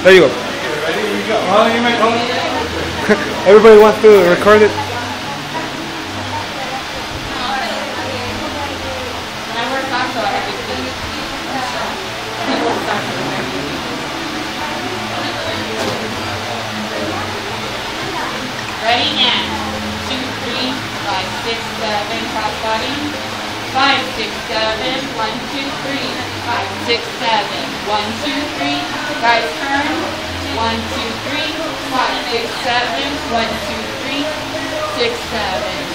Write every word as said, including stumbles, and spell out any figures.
There you go. Ready? Here we go. Oh, you might hold it. Everybody wants to record it. When I work Salsa, I have to teach people Salsa. Ready? And two, three, five, six, seven, cross body. Five, six, seven, one, two, three. Five, six, seven, one, two, three. Guys, turn. One, two, three. Five, six, seven, one, two, three. Six, seven.